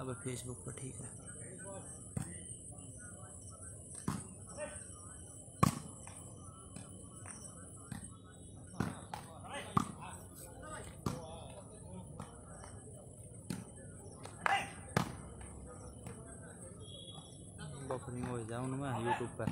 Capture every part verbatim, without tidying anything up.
अब फेसबुक पर ठीक है। बफरिंग हो जाए उनमें यूट्यूब पर।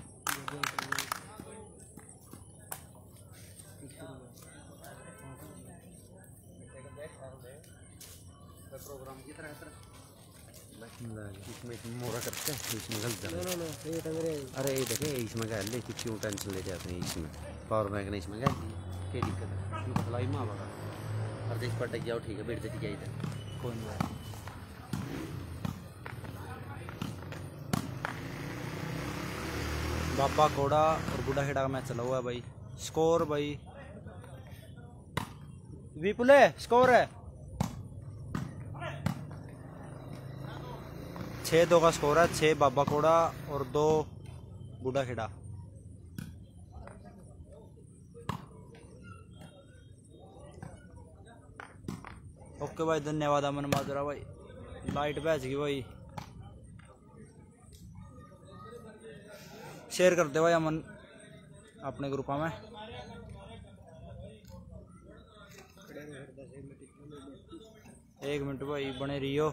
प्रोग्राम की तरह इसमें मोरा करते हैं इसमें गलत जाता। अरे ये देखे इसमें क्या ले कि क्यों टेंशन ले जाते हैं इसमें पावर बैंक नहीं इसमें क्या क्या दिक्कत है क्यों भलाई माँ बाबा हर देश पर टेक जाओ ठीक है बैठ देती जाइए कौन बात बाबा कोड़ा और बूढ़ा खेड़ा का मैच चला हुआ है भाई। स्कोर भाई विपुल है स्कोर है छः दो का स्कोर है। छः बाबा कोड़ा और दो बूढ़ा खेड़ा। ओके भाई धन्यवाद अमन माजरा भाई। लाइट भेज गई भाई शेयर कर दे भाई अमन अपने ग्रुप में। एक मिनट भाई बने रहियो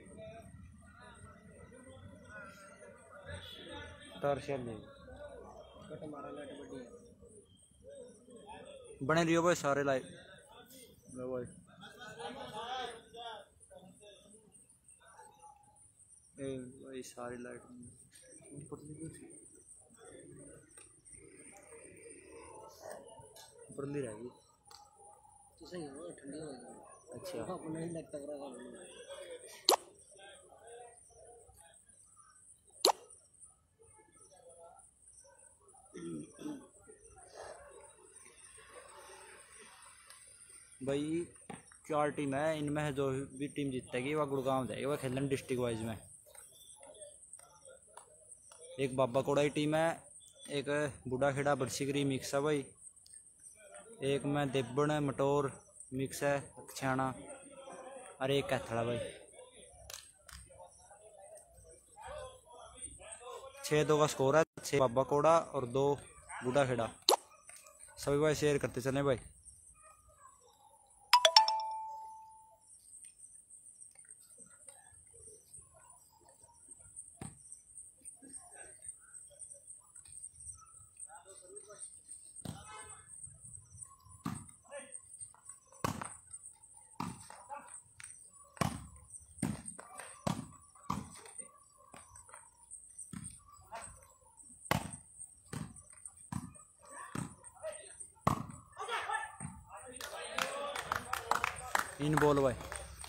बने रहियो भाई सारे लाइव भाई। भाई सारी लाइट ऊपरली रहेगी तो सही है ठंडी हो जाएगी। अच्छा अपना ही लगता है भाई। चार टीम है इनमें जो भी टीम जीतेगी वह गुड़गांव जाएगी वह खेलने डिस्ट्रिक्ट वाइज में। एक बाबा कोड़ा की टीम है एक बूढ़ा खेड़ा बरसीकरी मिक्स है भाई। एक में देबन मटोर मिक्स है छियाना और एक कैथड़ा भाई। छः दो का स्कोर है। छः बाबा कोड़ा और दो बूढ़ा खेड़ा। सभी भाई शेयर करते चले भाई। इन बॉल भाई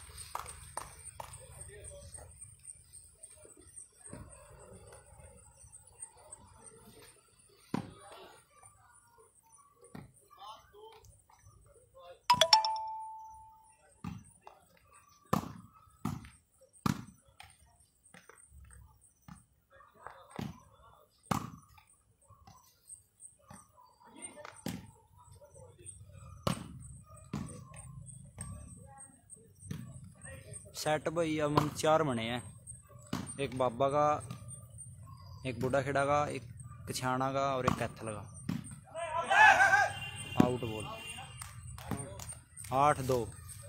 सेट भाई अमन चार बने हैं। एक बाबा का एक बूढ़ा खेड़ा का एक कछाना का और एक कैथल का। आउट बॉल आठ दो।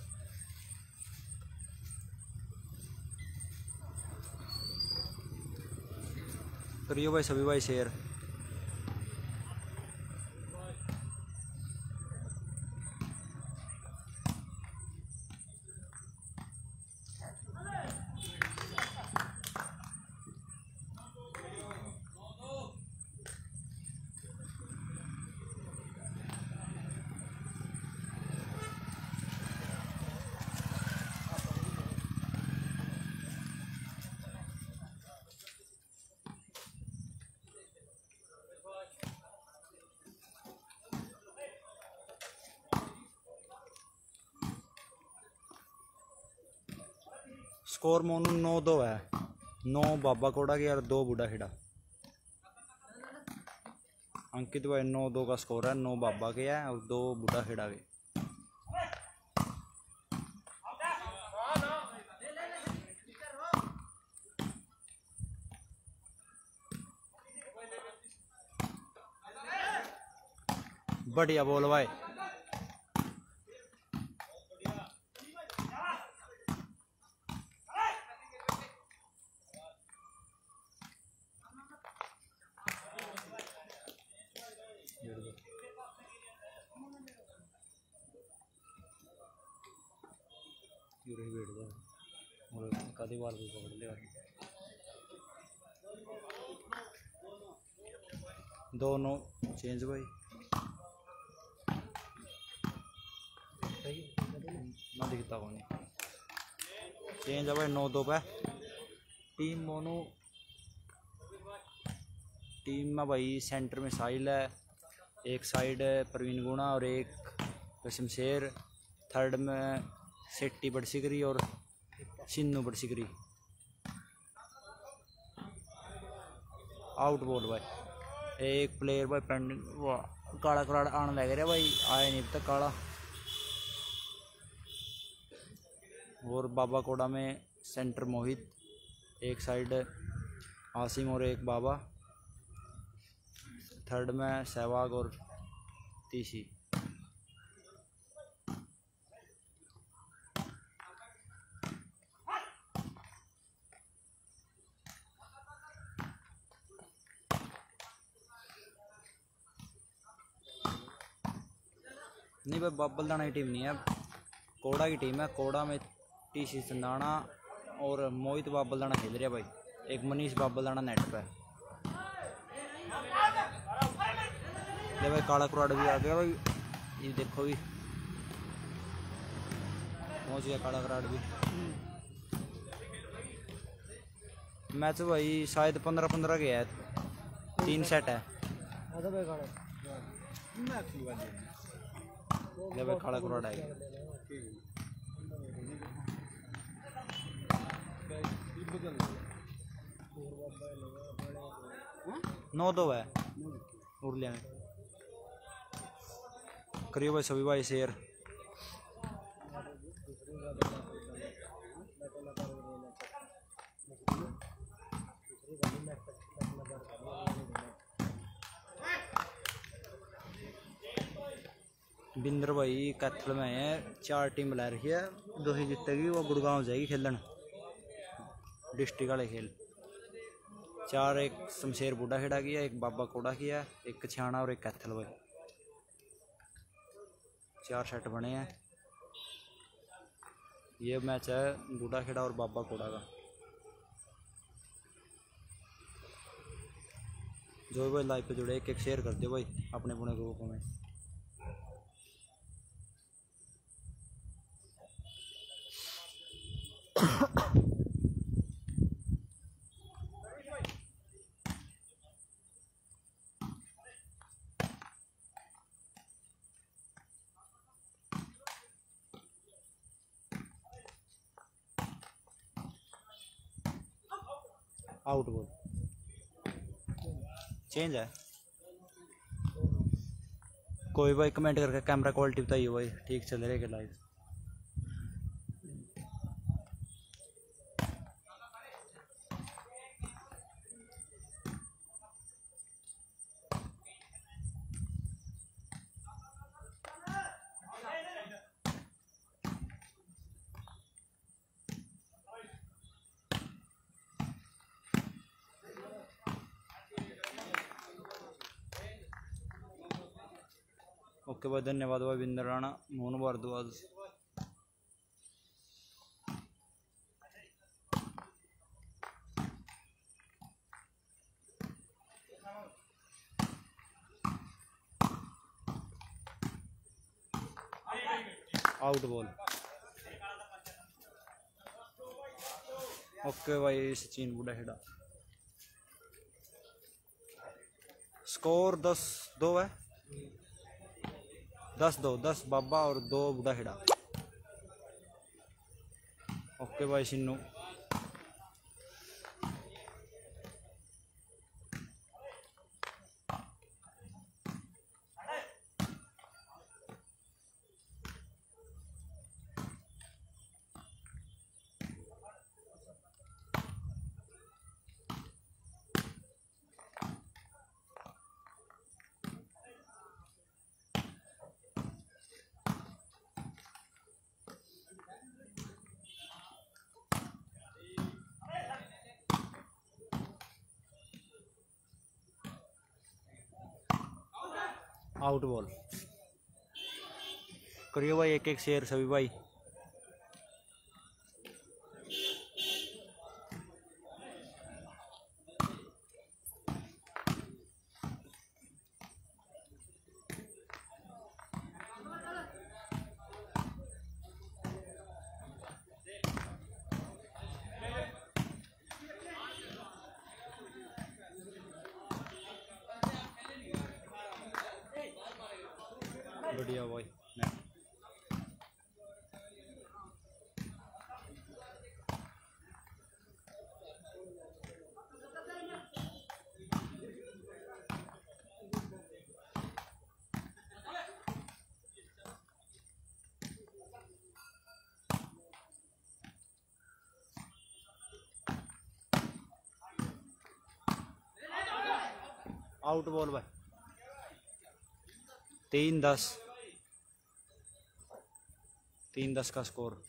करियो भाई सभी भाई शेयर। स्कोर मोनू नौ दो है। नौ बाबा कोड़ा की और दो बूढ़ा खेड़ा। अंकित भाई नौ दो का स्कोर है। नौ बाबा के है और दो बूढ़ा खेड़ा के। बढ़िया बोल भाई। कभी बार भी पकड़ ले दोनों चेंज भाई ना दिखता कौन चेंज है भाई। नौ दो पे टीम मोनू टीम में भाई। सेंटर में साहिल है, एक साइड है प्रवीण गुणा और एक शमशेर। थर्ड में सेट्टी बड़सिकरी और सिन्नू बड़सिकरी। आउट बॉल भाई। एक प्लेयर भाई पेंडिंग काला कराड़ आने लग रहा भाई, आया नहीं तक काला। और बाबा कोड़ा में सेंटर मोहित, एक साइड आसिम और एक बाबा। थर्ड में सहवाग और तीसी। नहीं भाई बाबलदाना की टीम नहीं है, कोड़ा की टीम है। कोड़ा में टीसी संदाना और मोहित बाबलदाना खेल रहा भाई। एक मनीष बाबलदाना नेट पे। ले भाई काला कुराड़ भी आ गया भाई, ये देखो भी पहुंच गया काला कुराड़ भी। मैच भाई शायद पंद्रह पंद्रह के है, तीन सेट है। ले भाई काला कुराड़ आ गया। नौ दो है उर्लिया में। करियो भाई सभी भाई शेयर। बिंदर भाई कैथल में है, चार टीम ला रही है। दो ही जीतेगी वो गुड़गांव जाएगी खेलन, डिस्ट्रिक्ट वाले खेल। चार एक शमशेर बूढ़ा खेड़ा किया, एक बाबा कोड़ा किया, एक कछाना और एक कैथल भाई। चार सेट बने हैं। ये मैच है बूढ़ा खेड़ा और बाबा कोड़ा का। जो भाई लाइव पे जुड़े एक एक शेयर कर दो भाई अपने अपने ग्रुप में। आउट बॉल चेंज है। कोई भाई कमेंट करके कैमरा क्वालिटी बताइए भाई, ठीक चल रही है लाइव। ओके भाई धन्यवाद भाई Binder Rana Mohan Bhardwaj. Out ball. Okay भाई सचिन बूढ़ा हेड़ा। स्कोर दस दो है, दस दो दस बाबा और दो बूढ़ा हेड़ा। ओके भाई सिन्नू। Out ball. करियो भाई एक एक शेयर सभी भाई। बढ़िया भाई नेट। आउट बॉल भाई। तीन दस तीन दस का स्कोर।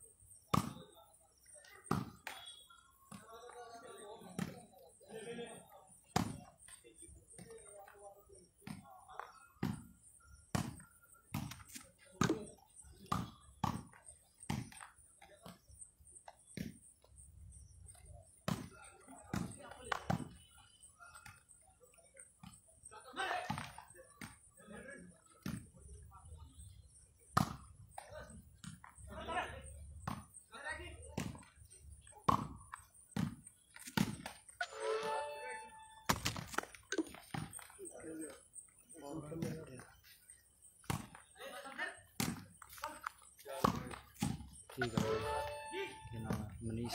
ठीक है भाई, क्या नाम है? मनीष।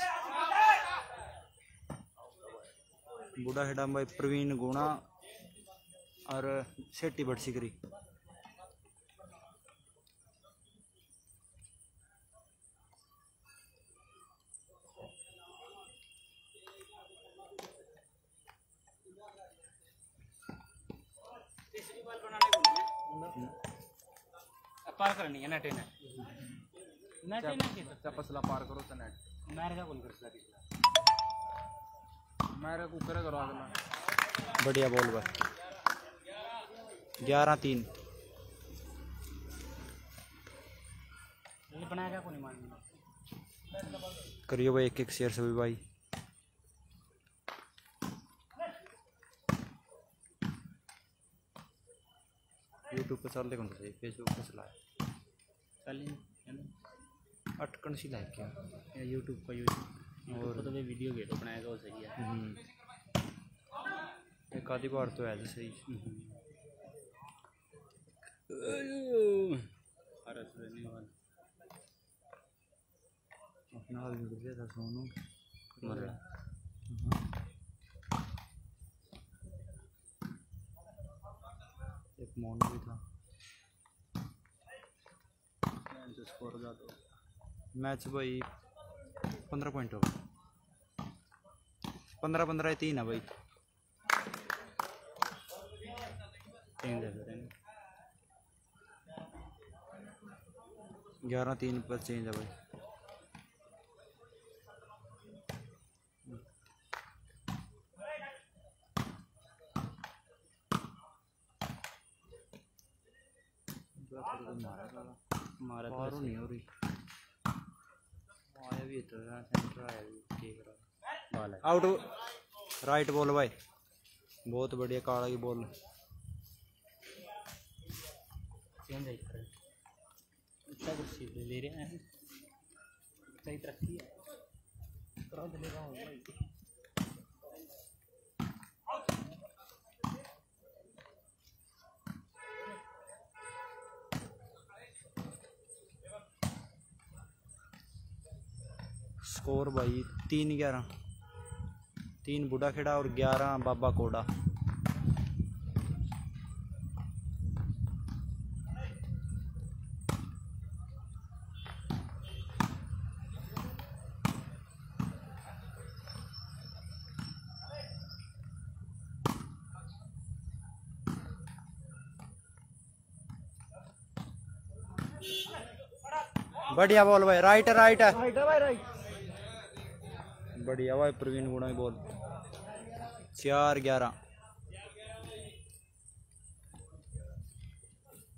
बूढ़ा हेडा भाई प्रवीण गुणा और शेट्टी बटसिकरी। पार करनी है नेट ने नेट ने के चपसला पार करो तो नेट मेरे का कौन कर सकता मेरे को करे करो अगला। बढ़िया बॉल भाई। ग्यारह तीन। ये बनाएगा कौन मान करियो भाई एक एक शेयर सभी भाई। यूट्यूब पे चल देखो तो सही, फेसबुक पे चला है चलिए अटकन सी लाइक क्या या यूट्यूब पर यूट्यूब और तो वे वीडियो गेट बनाएगा वो सही है। एक आधी बार तो है सही। अरे सुनने वाला अपना हाल बिगड़ गया था सोनू मर एक मोन भी था। स्कोर जा तो मैच भाई पंद्रह पॉइंट हो गए। पंद्रह पंद्रह तीन है भाई। चेंज है ग्यारह तीन पर चेंज है भाई। मारा तो पारो नहीं हो रही। आया भी तो सेंटर आया भी ठीक रहा। बॉल है आउट राइट बॉल भाई। बहुत बढ़िया काला की बॉल। चेंज है इतना कुछ ले रहे हैं सही तरक्की है करा देगा भाई। स्कोर भाई तीन ग्यारह। तीन बूढ़ा खेड़ा और ग्यारह बाबा कोड़ा। बढ़िया बॉल भाई। राइट है राइट है राइट है भाई राइट। बढ़िया भाई प्रवीण गुणा की बॉल। चार ग्यारह।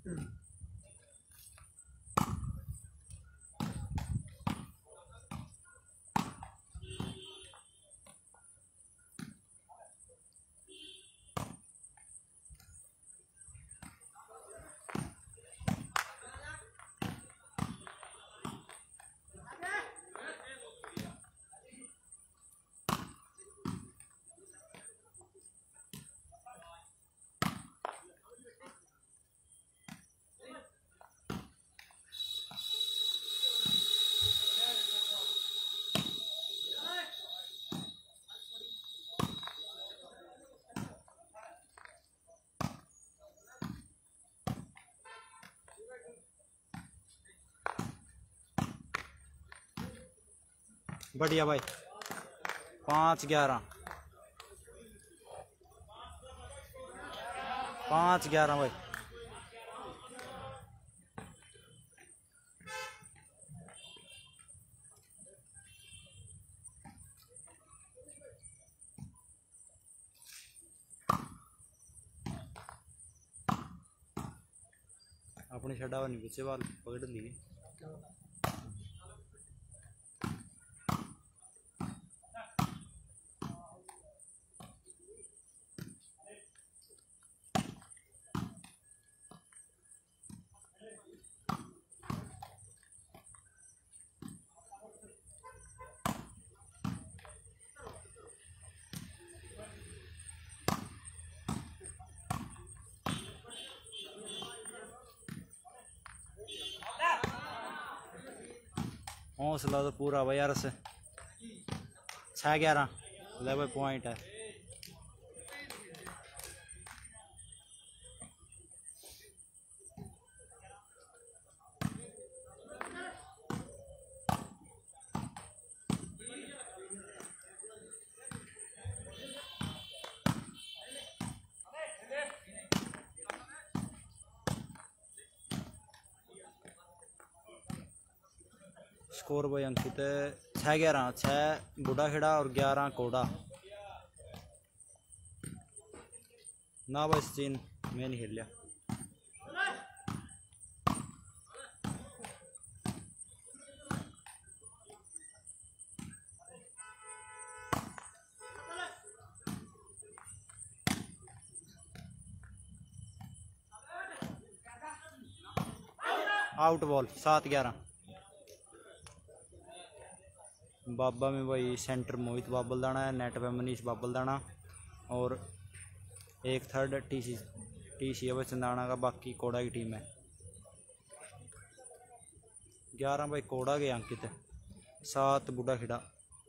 बढ़िया भाई, पाँच ग्यारह, पाँच ग्यारह भाई। अपनी छड़ा नहीं पीछे बाल पकड़ लिए। हौसला तो पूरा भाई यार से। छः ग्यारह लेवल पॉइंट है। स्कोर भाई अंकित छः ग्यारह, छः बूढ़ा खेड़ा और ग्यारह कोड़ा। ना भाई सचिन मैं नहीं खेल लिया। आउट बॉल सात ग्यारह। बाबा में भाई सेंटर मोहित बाबलदाना है, नेट पे मनीष बाबलदाना और एक third T C T C है चंदाना का, बाकी कोड़ा की टीम है। ग्यारह भाई कोड़ा के अंकित, सात बूढ़ा खिड़ा।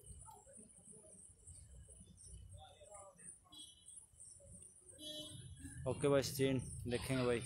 ओके भाई सचिन देखेंगे भाई।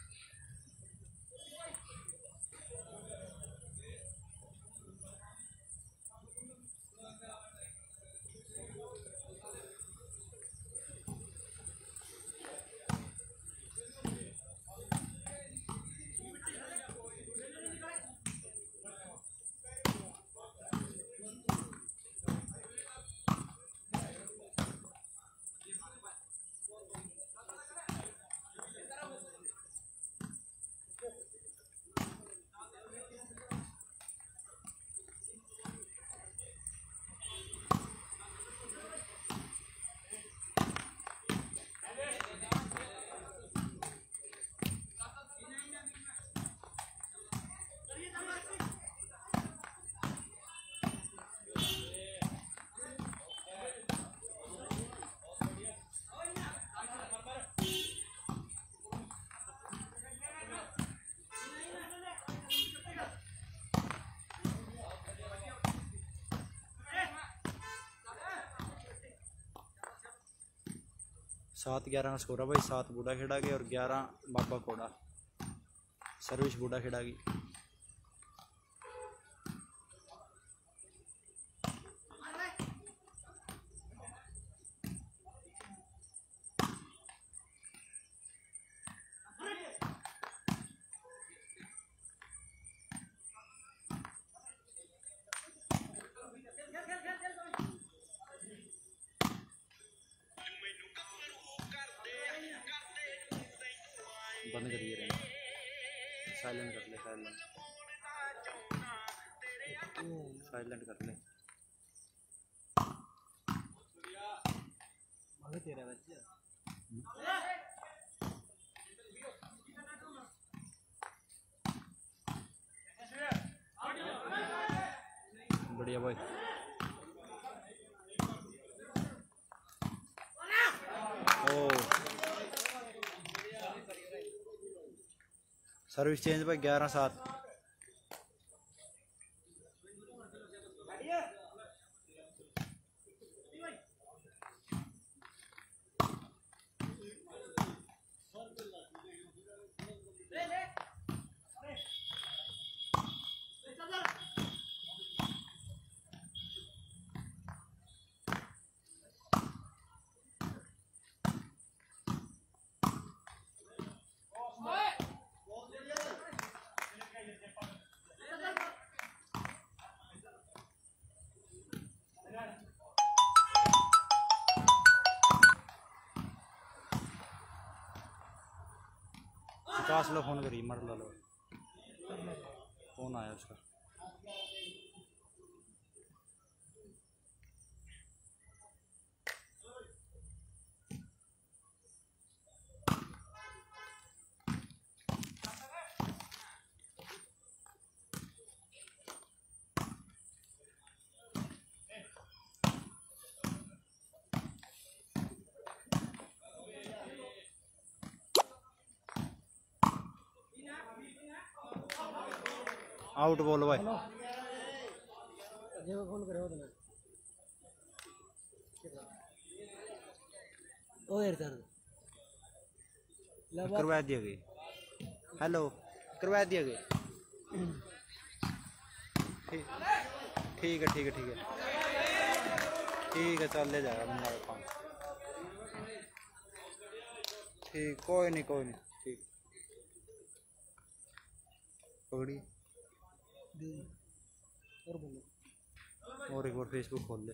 सात ग्यारह का स्कोर है भाई। सात बूढ़ा खेड़ा के और ग्यारह बाबा कोड़ा। सर्विस बूढ़ा खेड़ा की। बंद करिए। साइलेंट कर ले, साइलेंट साइलेंट कर ले। तेरा बच्चा बढ़िया भाई। ओ सर्विस चेंज भाई ग्यारह सात। पचास लो फोन करी मर लो लो फोन आया उसका। आउट बोल भाई। फोन करे ओ यार सर करवा दिया गई। हेलो करवा दिया गई। ठीक है ठीक है ठीक है ठीक है चल ले जाएगा बंदा का काम। ठीक कोई नहीं कोई नहीं ठीक पकड़ी और बोलो और एक बार फेसबुक खोल ले।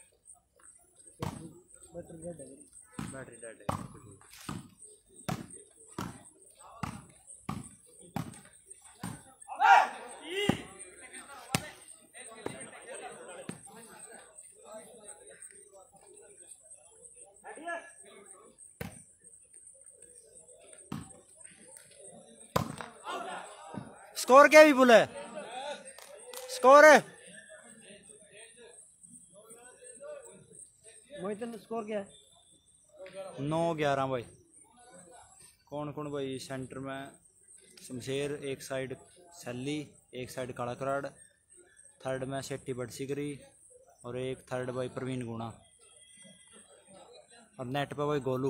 बैटरी डेड है बैटरी डेड है। स्कोर क्या भी बोला है? स्कोर है मोहित स्कोर क्या है? नौ ग्यारह भाई। कौन कौन भाई सेंटर में शमशेर, एक साइड सैली, एक साइड काला कराड़, थर्ड में शेट्टी बड़सिकरी और एक थर्ड भाई प्रवीण गुणा और नेट पे भाई गोलू।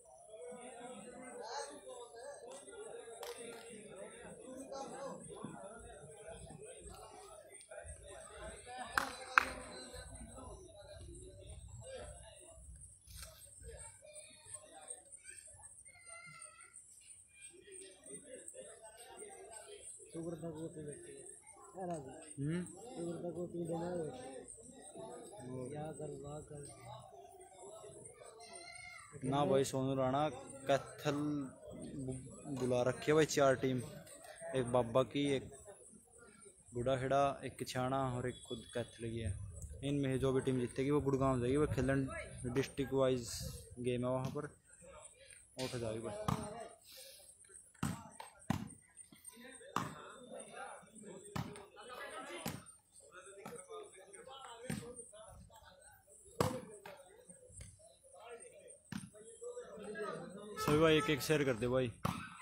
हम्म ना भाई सोनू राणा कैथल बुला रखी है भाई चार टीम, एक बाबा की, एक बूढ़ा खेड़ा, एक किछाना और एक खुद कैथल की है। इनमें जो भी टीम जीतेगी वो गुड़गांव जाएगी। वो खेलन डिस्ट्रिक्ट वाइज गेम है वहाँ पर उठ जाएगी भाई। सभी भाई एक एक शेयर कर दे भाई।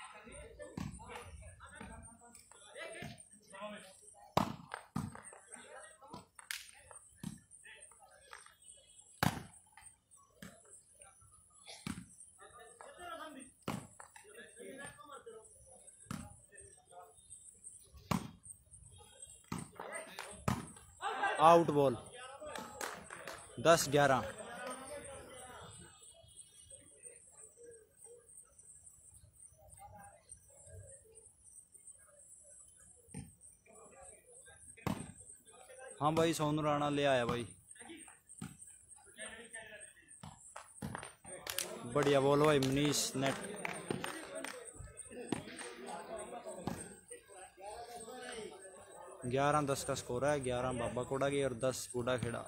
आउट बॉल दस ग्यारह। हाँ भाई सोनू राणा ले आया भाई। बढ़िया बॉल भाई मनीष नेट। ग्यारह दस का स्कोर है। ग्यारह बाबा कोड़ा की और दस Budha Khera.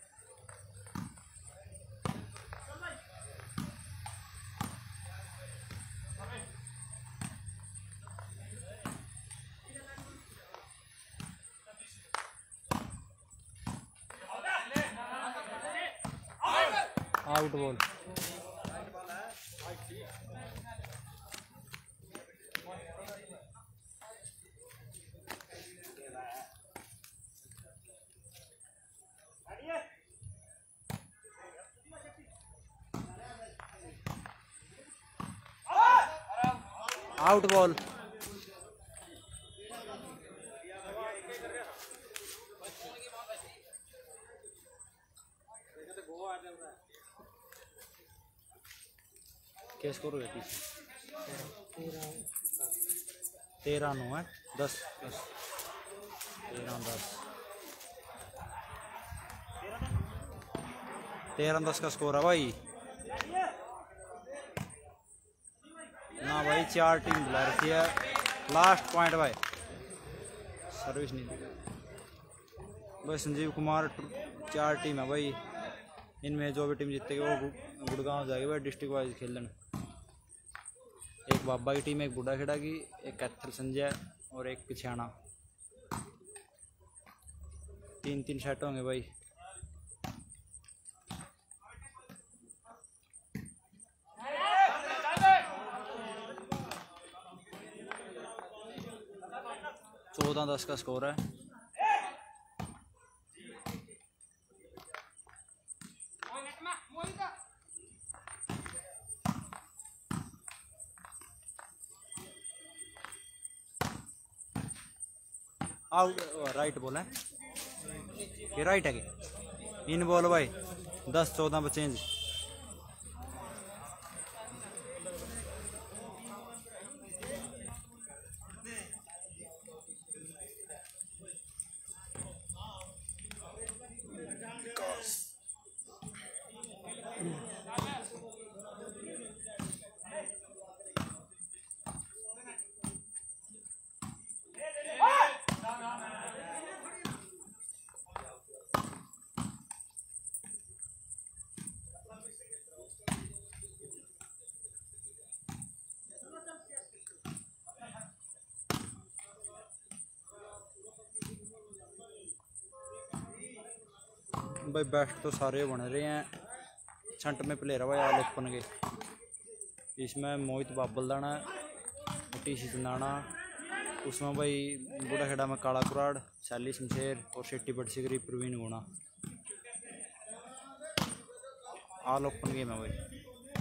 Out ball. Out ball. क्या स्कोर हो गया? तेरह नौ है। दस दस तेरह दस तेरह दस का स्कोर है भाई। ना भाई चार टीम बुला रखी है। लास्ट पॉइंट भाई। सर्विस नहीं दी भाई। संजीव कुमार चार टीम है भाई। इनमें जो भी टीम जीतेगी वो गुड़गांव जाएगी भाई डिस्ट्रिक्ट वाइज खेलने। एक बाबा की टीम, एक बूढ़ा खेड़ा की, एक कैथल संजय और एक पिछाना। तीन तीन सेट होंगे भाई। चौदह दस का स्कोर है। आउट। राइट बॉल है। ये राइट है क्या? इन बॉल भाई। दस चौदह पे चेंज। भाई बेस्ट तो सारे बन रहे हैं। छंट में प्लेयर है भाई आल ओपन के। इसमें मोहित बाबलदाना, टीसी चंदाना, उसमें भाई बूढ़ा खेड़ा में काला कुराड़, सैली शमशेर और शेट्टी बटसिकरी प्रवीण गुणा। आल ओपन गेम है भाई।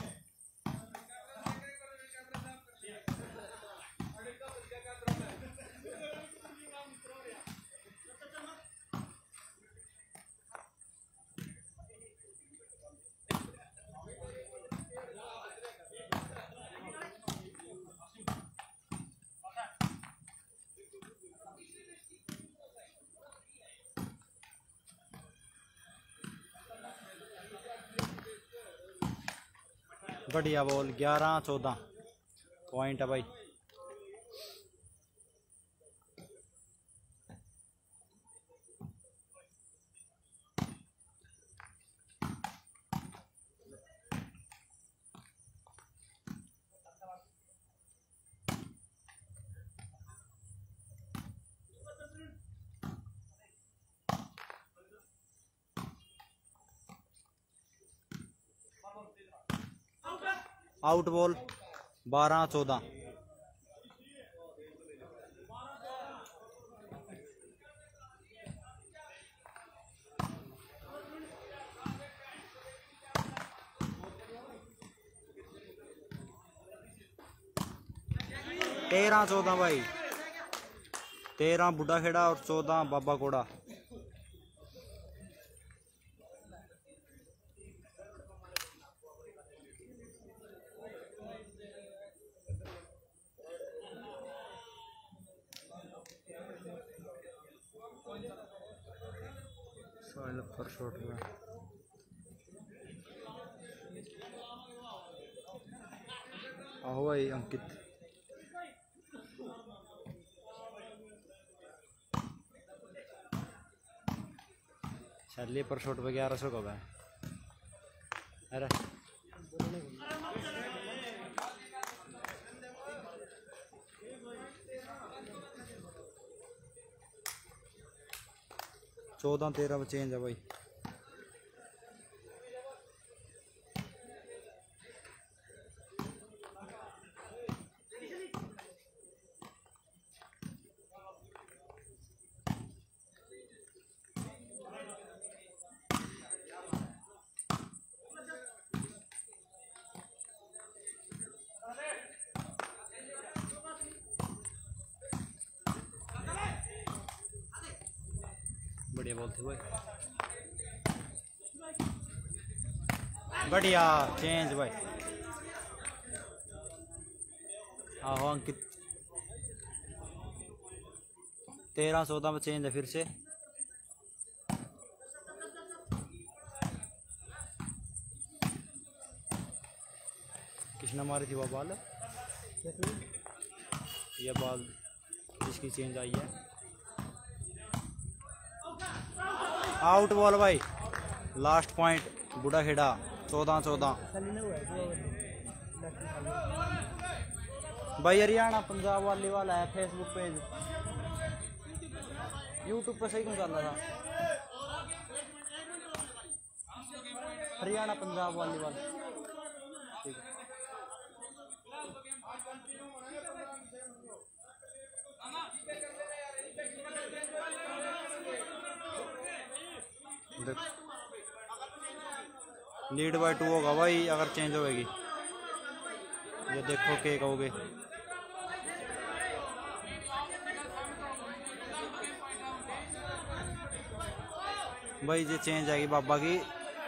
बढ़िया बॉल। ग्यारह चौदह पॉइंट है भाई। Out ball. बारह चौदह। तेरह चौदह भाई। तेरह बूढ़ा खेड़ा और चौदह बाबा कोड़ा। पर शॉट में आओ भाई अंकित। सैली पर शॉट पे ग्यारह सौ कब है। अरे चौदह तेरह में चेंज है भाई। बढ़िया बॉल थी भाई, बढ़िया चेंज भाई। आहो अंकित तेरह चौदह में चेंज है फिर से। किसने मारी थी वो बॉल? ये बॉल जिसकी चेंज आई है, आउट बॉल भाई। लास्ट पॉइंट बूढ़ा खेड़ा चौदह चौदह भाई। हरियाणा पंजाब वाली वाला है फेसबुक पेज, यूट्यूब पे सही क्यों चल रहा था? हरियाणा पंजाब वाली वाला ठीक है। लीड बाय टू होगा भाई अगर चेंज होगी। ये देखो क्या कहोगे। भाई ये चेंज आएगी बाबा की।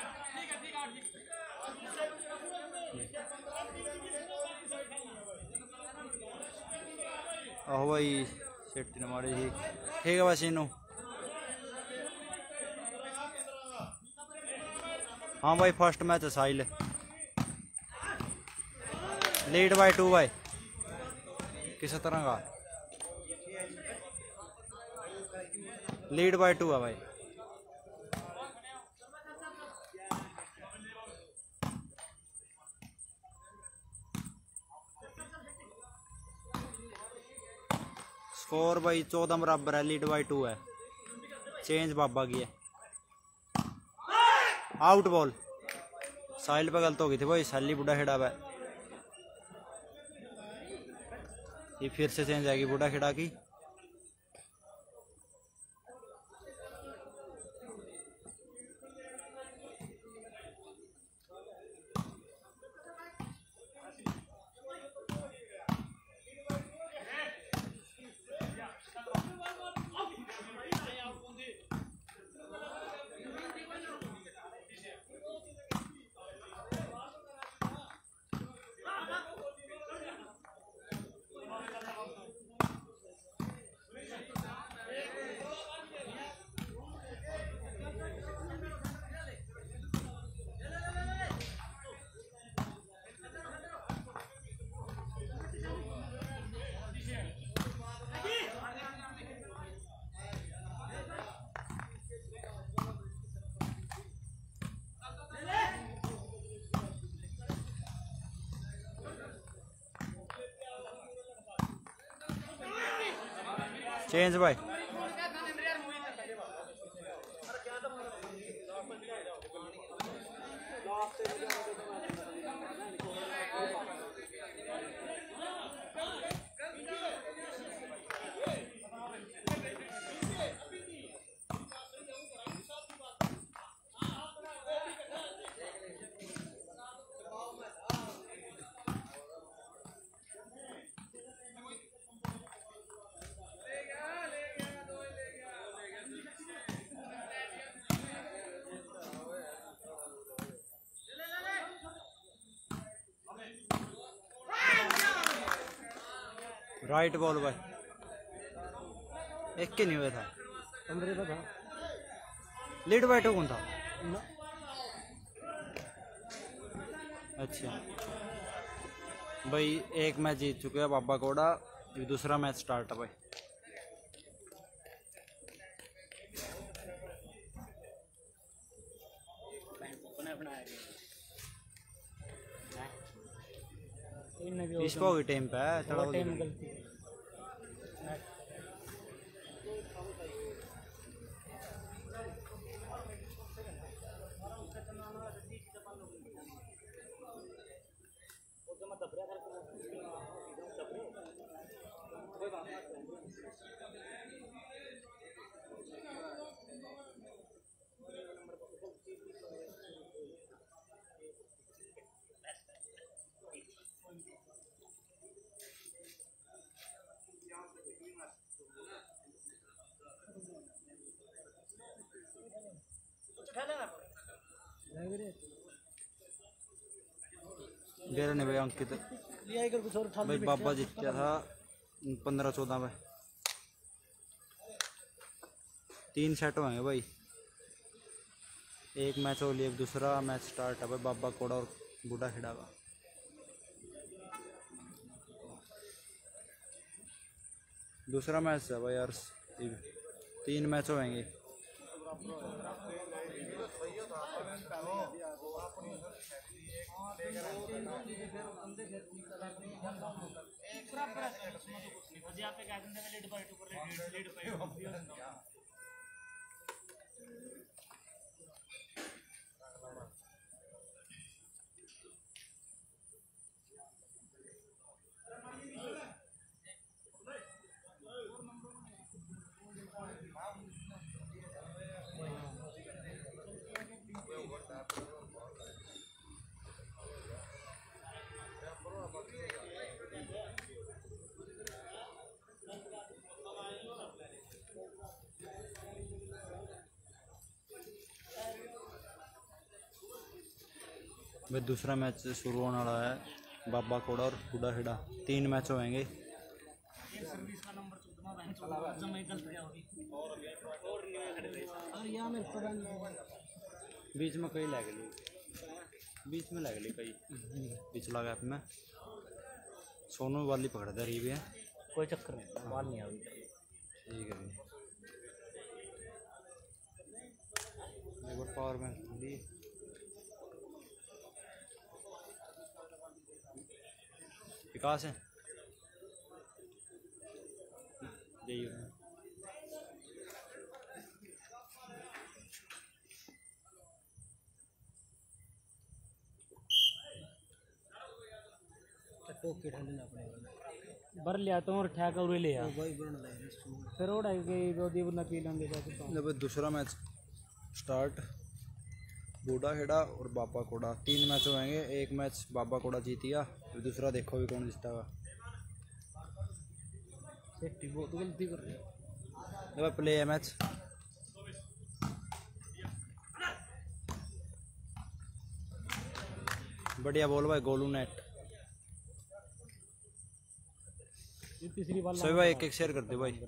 आहो भाई सेट्टी ने मारी थी। ठीक है भाई सीनू। हाँ भाई फर्स्ट मैच है साहिल, लीड बाय टू भाई। किस तरह का लीड बाय टू है भाई। स्कोर भाई चौदह बराबर है, लीड बाय टू है। चेंज बाबा की है। आउट बॉल साहिल पे गलत हो गई थी भाई, साली बूढ़ा खेड़ा है। ये फिर से चेंज आएगी बूढ़ा खेड़ा की। चेंज भाई। राइट बॉल भाई। एक के नहीं हुआ था, पंद्रह का था। लीड बाय टू कौन था? अच्छा भाई एक मैच जीत चुके हैं बाबा कोड़ा, दूसरा मैच स्टार्ट है भाई। मैं बनाया गया इसको भी टाइम पे है थोड़ा टाइम गलती है डेरा ने भाई अंकित भाई बाबा जीत गया था पंद्रह चौदह में। तीन सेट होंगे भाई, एक मैच हो लिया, एक दूसरा मैच स्टार्ट है भाई बाबा कोड़ा और बूढ़ा खेड़ा का। दूसरा मैच है भाई यार, तीन मैच होंगे। भाई दूसरा मैच शुरू होने वाला है, बाबा कोड़ा और बूढ़ा खेड़ा। तीन मैच होंगे। बीच में कई लग ली, बीच में लग ली कई पिछला गैप में। सोनू वाली पकड़ दे रही भी है, कोई चक्कर नहीं, बाल नहीं आ रही। ठीक है भाई, एक बार पावर में ली। विकास है बर लिया तो और ठेका उरे ले आ फिर और आई गई दो दी बंदा पी लेंगे जब दूसरा मैच स्टार्ट। बूढ़ा खेड़ा और बाबा कोड़ा, तीन मैच होंगे। एक मैच बाबा कोड़ा जीत गया, फिर दूसरा देखो भी कौन जीता हुआ। बहुत गलती कर रही है। जब प्ले है मैच, बढ़िया बोल भाई, गोलू नेट। तीसरी बाल सभी भाई एक एक शेयर कर दे भाई।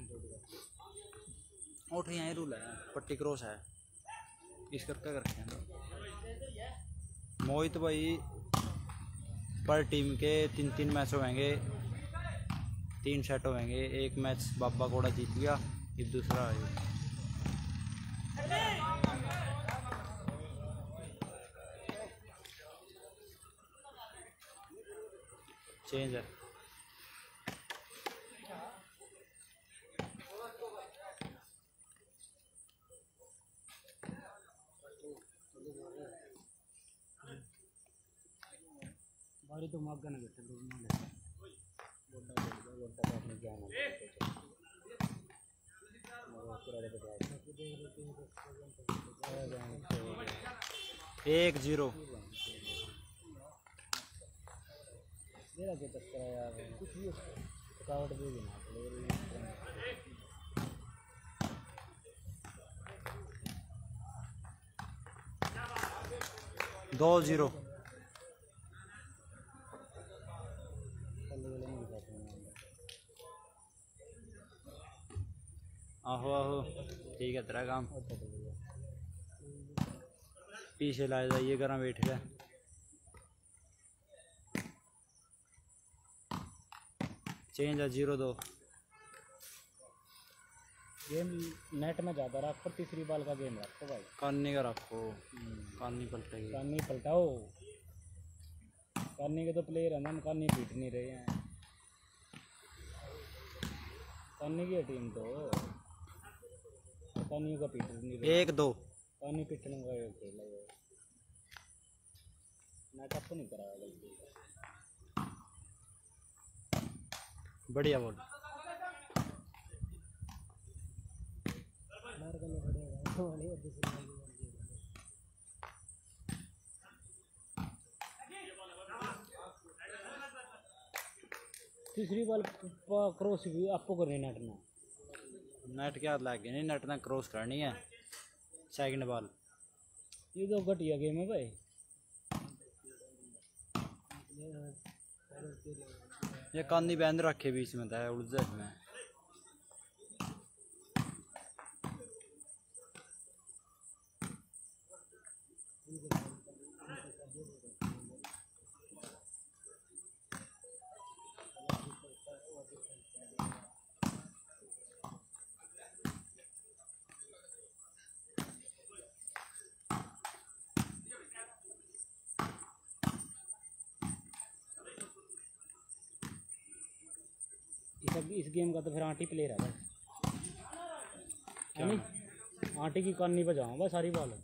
और यहाँ रूल है, पट्टी क्रॉस है, इस करके करते हैं। मोहित भाई पर टीम के तीन तीन मैच होंगे, तीन सेट होंगे। एक मैच बाबा कोड़ा जीत गया, फिर दूसरा है चेंज है। बारी तो माग ना करते लोग ना लेते बोलता बोलता बोलता तो अपने ज्ञान एक जीरो मेरा क्या चक्कर है यार, कुछ भी थकावट भी ना दो जीरो। आहो आहो ठीक है, तेरा काम पीछे ला जाइए करा बैठ गया। चेंज है जीरो दो। गेम नेट में ज़्यादा रख पर तीसरी बॉल का गेम रखो भाई। कानी का रखो, कानी पलटेगी। कानी पलटाओ, कानी के तो प्लेयर है ना, कानी पीट नहीं रहे हैं। कानी की टीम तो कानी का पीट नहीं रही। एक दो कानी पीटने का ये खेल है। नेट अप नहीं करा गलती। बढ़िया बॉल। तीसरी बॉल क्रॉस भी आपको करनी नेट ना। नेट क्या लग गया नहीं, नेट ने क्रॉस करनी है। Second ball. ये तो घटिया गेम है भाई। ये कानी बंद रखे बीच में था, उलझा इसमें। इस इस गेम का तो फिर आंटी प्लेयर है बस। नहीं आंटी की कानी बजाऊँ बस सारी बॉल।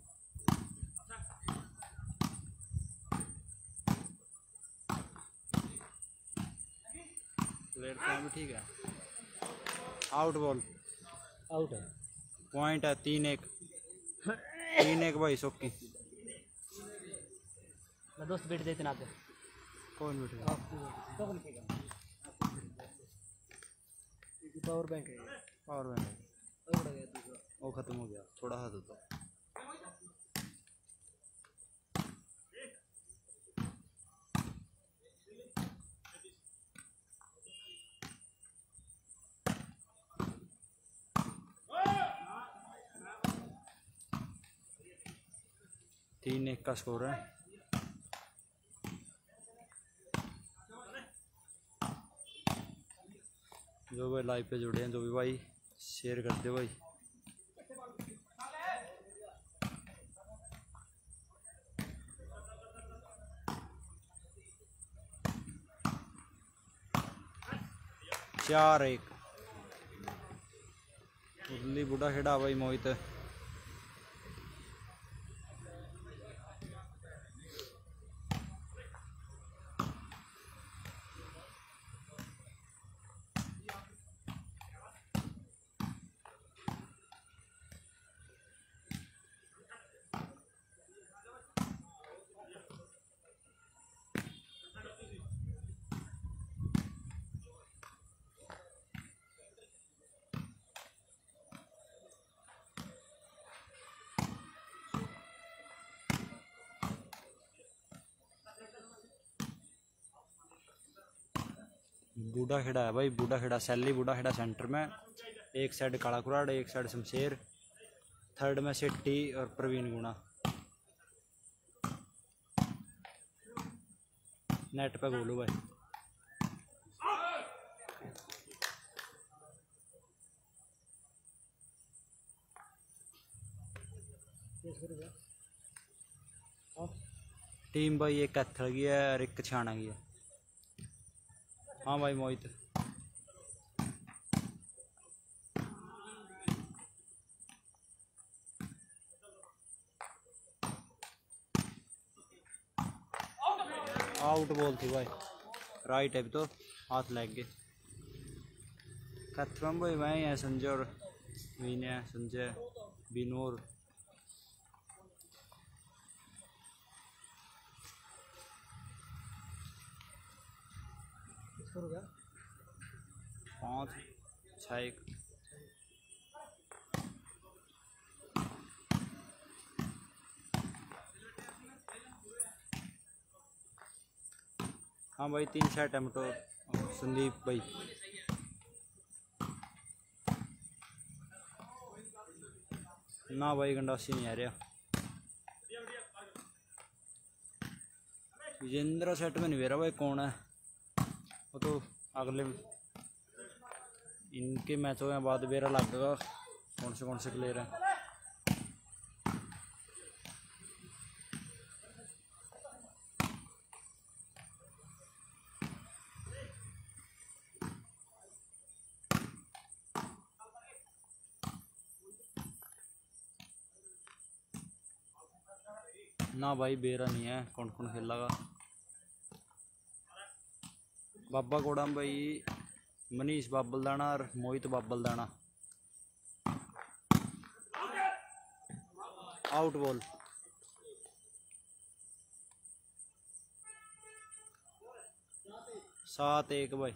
प्लेटफॉर्म भी ठीक है। Out ball. आउट है। पॉइंट है तीन एक। तीन एक भाई सोकी। मैं दोस्त बैठ देते ना पे। कौन बैठेगा? पावर बैंक है। पावर बैंक वो खत्म हो गया, थोड़ा हाथ होता। तीन एक का स्कोर है। जो भाई लाइव पे जुड़े हैं, जो भी भाई शेयर कर दो भाई। चार एक। उर्ली बुढ़ा खेड़ा भाई मोहित। बूढ़ा खेड़ा है भाई, बूढ़ा खेड़ा सैली बूढ़ा खेड़ा सेंटर में। एक साइड काला कुराड़, एक साइड शमशेर, थर्ड में शेट्टी और प्रवीण गुणा। नेट पे गोलू भाई। टीम भाई एक कैथल की है और एक छाना की है। हाँ भाई मोहित। आउट बॉल थी भाई, राइट है तो हाथ लग गए। कैथल भाई मैं है संजय और विनय, संजय बिनोर। पाँच छः एक। हाँ भाई तीन छः टमाटो संदीप भाई। ना भाई गंडासी नहीं आ रहा। विजेंद्र सेट में नहीं दे रहा भाई, कौन है वो तो अगले इनके मैचों में बाद बेरा लगेगा। कौन से कौन से प्लेयर हैं। ना भाई बेरा नहीं है, कौन कौन खेल लगा। बाबा कोड़म भाई, मनीष बाबलदाना और मोहित बाबलदाना। Out ball. सात एक भाई।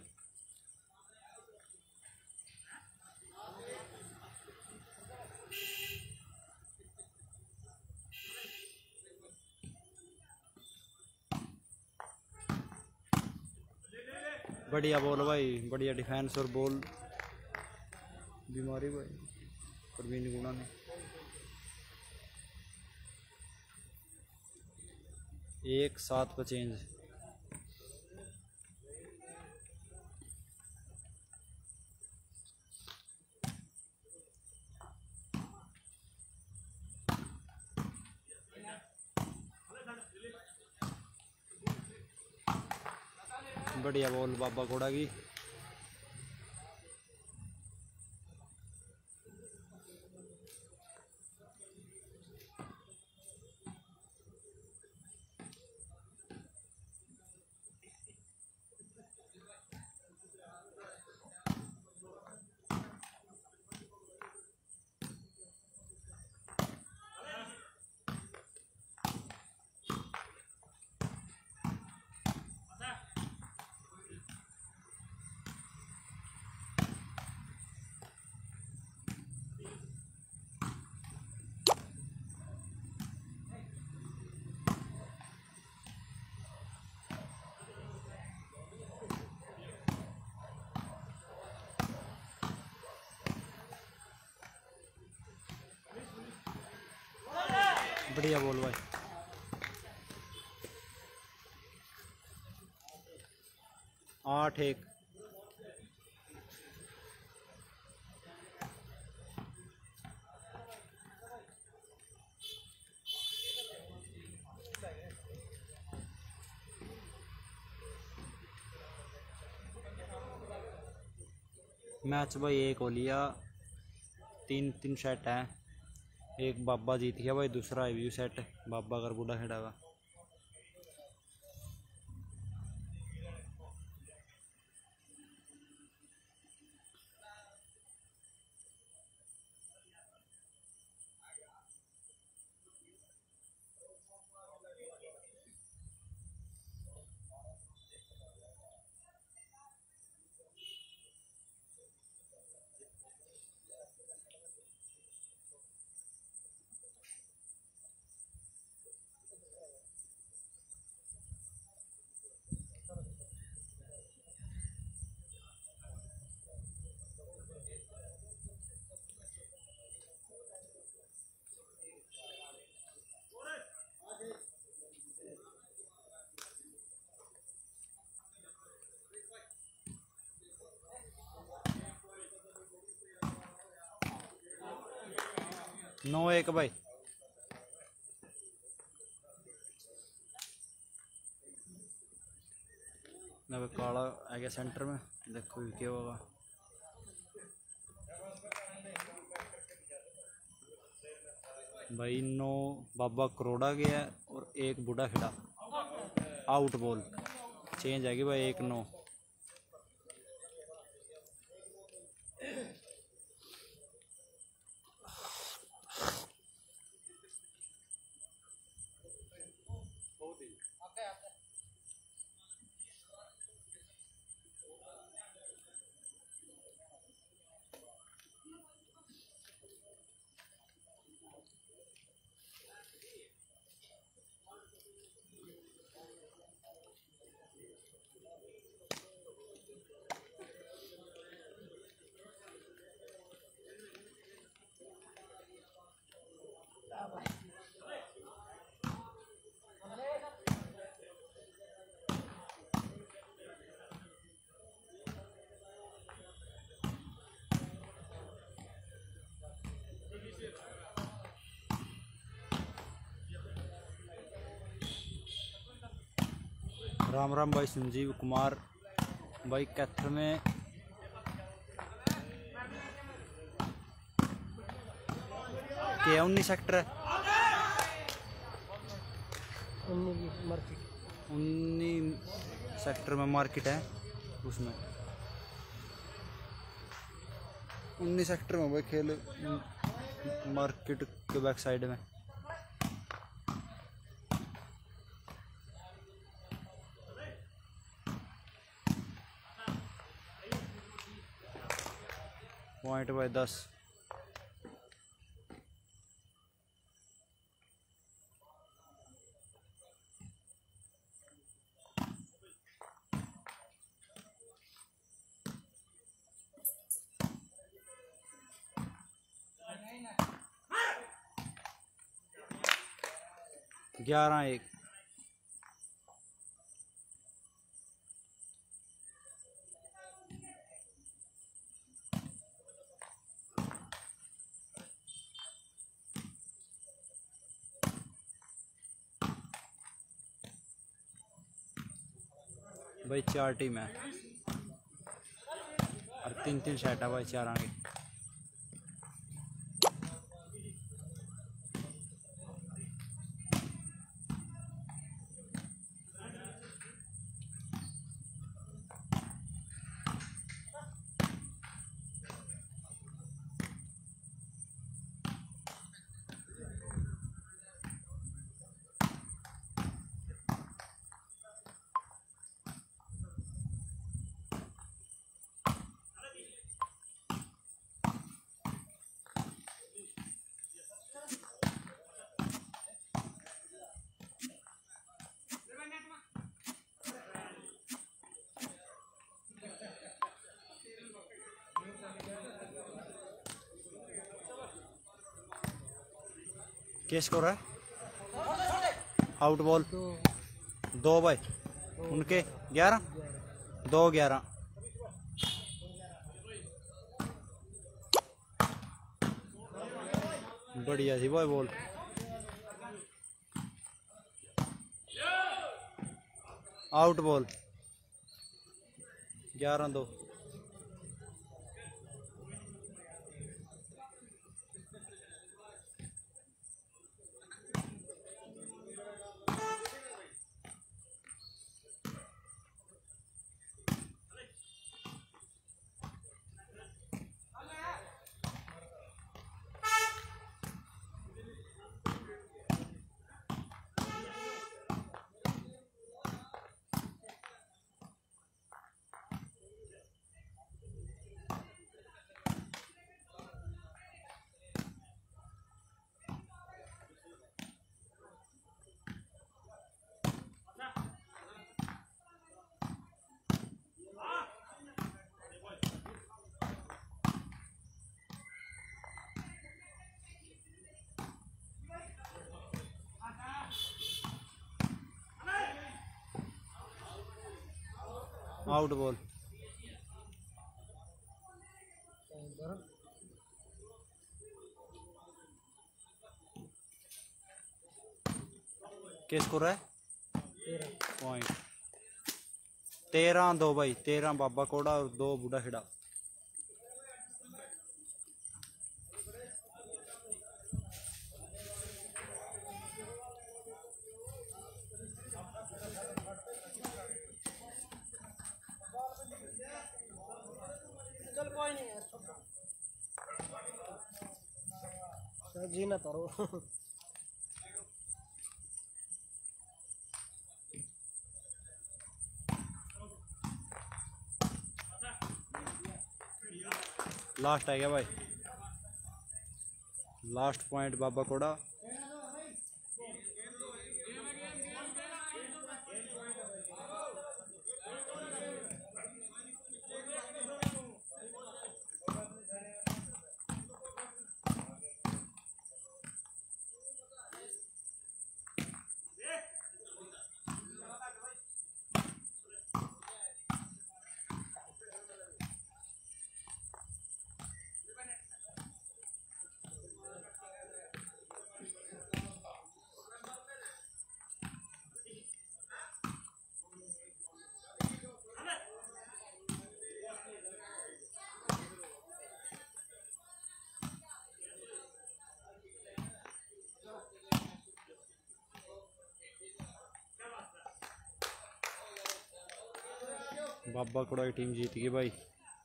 बढ़िया बॉल भाई, बढ़िया डिफेंस और बॉल। बीमारी भाई प्रवीण गुणा ने। एक सात पर चेंज। बढ़िया बॉल बाबा कोड़ा की। बढ़िया बॉल भाई। आठ एक। मैच भाई एक हो लिया, तीन तीन सेट है। एक बाबा जीत गया भाई, दूसरा रिव्यू सेट बाबा कर बूढ़ा खेड़ा। नौ एक भाई। अब काला आ गया सेंटर में, देखो क्या होगा। भाई नौ बाबा करोड़ा गया और एक बूढ़ा खिड़ा। Out ball. चेंज आएगी भाई, एक नौ। राम राम भाई संजीव कुमार भाई कैथल में क्या उन्नीस सेक्टर है उन्नीस सेक्टर में मार्केट है उसमें उन्नीस सेक्टर में भाई खेल मार्केट के बैक साइड में पॉइंट बाय दस ग्यारह एक भाई चार टीम है और तीन तीन सेट है भाई चार आगे क्या स्कोर है आउट बॉल दो भाई उनके ग्यारह दो ग्यारह बढ़िया थी भाई बॉल आउट बॉल ग्यारह दो आउट बॉल क्या स्कोर है पॉइंट तेरह दो भाई तेरह बाबा कोड़ा और दो बूढ़ा खिड़ा जी ना तारो लास्ट है क्या भाई लास्ट पॉइंट बाबा कोड़ा बाबा कड़ाई टीम जीत गई भाई।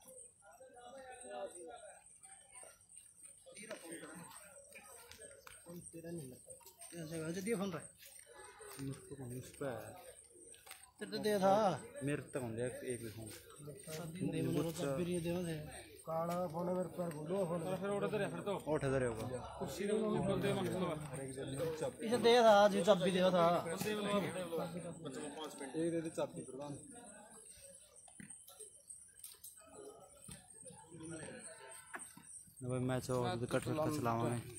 तेरे तो दे था मेरे तक होंगे एक भी फोन काला फोन है मेरे पर बोलो फोन फिर ऑर्डर दे फिर तो उठ इधर होगा कुर्सी को बोल दे इसे दे था जी चाबी दे था एक दे दे चाबी प्रधान भाई मैच हो तो कट कट चलावांगे।